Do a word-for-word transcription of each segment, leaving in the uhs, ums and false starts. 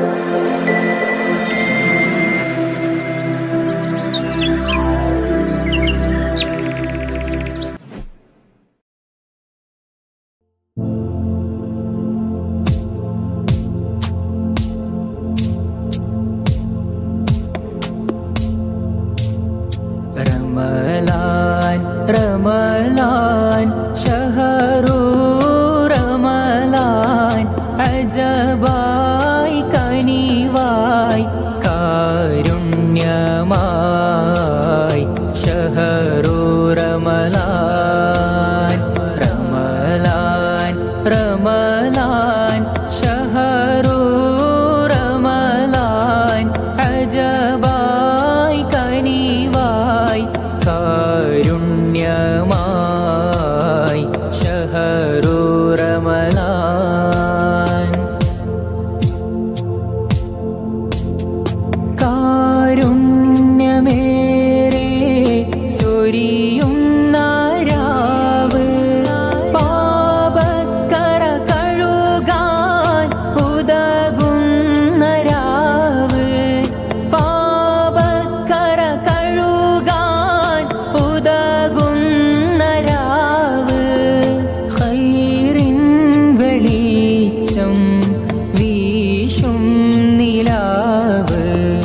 रमलान रमलान शहरु रमलान अजबाई कनिवाई कारुण्यमाई शहरु रमलान रमलान रमलान शहरु रमलान अजबाई कनिवाई कारुण्यमाई शहरु रमलान कारुण्यमेरे चोरियुन्न राവ് പാപക്കര കഴുകാൻ ഉതകുന്ന രാവ് പാപക്കര കഴുകാൻ ഉതകുന്ന രാവ് ഖൈറിൻ വെളിച്ചം വീശും നിലാവ്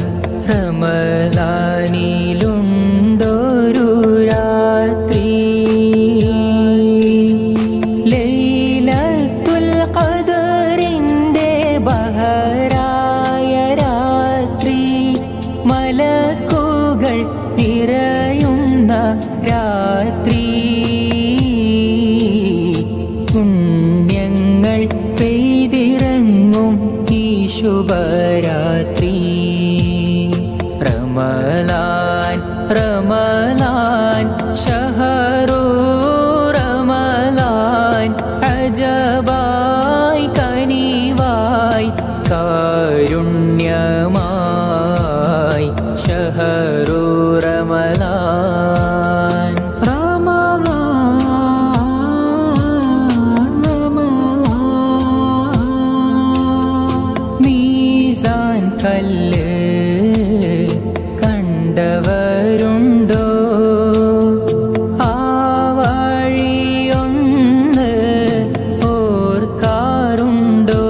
റമളാനിലുണ്ടൊരു രാത്രി ലൈലത്തുൽ ഖദറിന്റെ ബഹറായ രാത്രി മലക്കുകൾ നിറയുന്ന രാത്രി പുണ്യങ്ങൾ പെയ്തിറങ്ങും ഈ ശുഭരാത്രി रमलान रमलान शहरु रमलान अजबाई कनिवाई कारुण्यमाई शहरु रमलान रमलान रमलान मीज़ान कल्ല് കണ്ടവരുണ്ടോ ആ വഴിയൊന്ന് ഓർക്കാറുണ്ടോ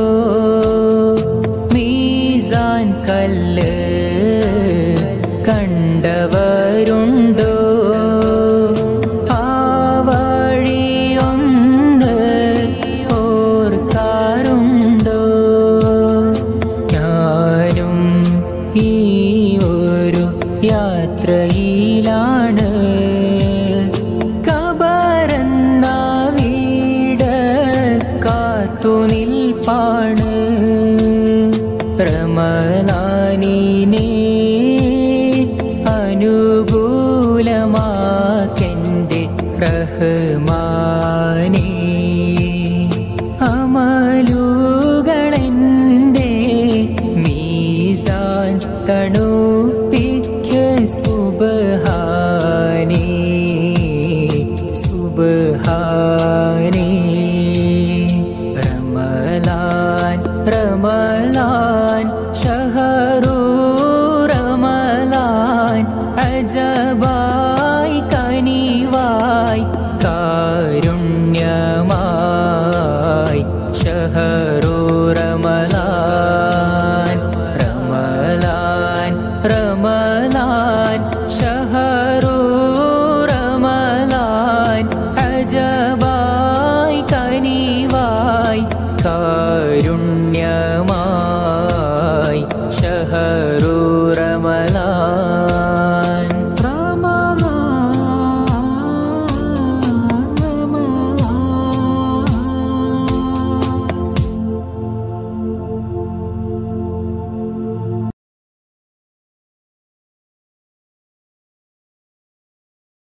മീസാൻ കല്ല് കണ്ടവരുണ്ടോ ആ വഴിയൊന്ന് ഓർക്കാറുണ്ടോ ഞാനും ഈ ഒരു യാത്രയിലാണ് കബറെന്ന വീട് കാത്തുനിൽപ്പാണ് റമളാനിനെ അനുകൂലമാക്കെന്റെ റഹ്മാനേ അമലുകളെന്റെ മീസാൻ തണുപ്പിക്ക സുബ്ഹാനേ സുബ്ഹാനേ റമളാൻ റമളാൻ ശഹറു റമളാൻ അജബായി കനിവായി കാരുണ്യമായി ശഹറു റമളാൻ റമളാൻ റമളാൻ ശഹറു റമളാൻ അജബായി കനിവായി കാരുണ്യ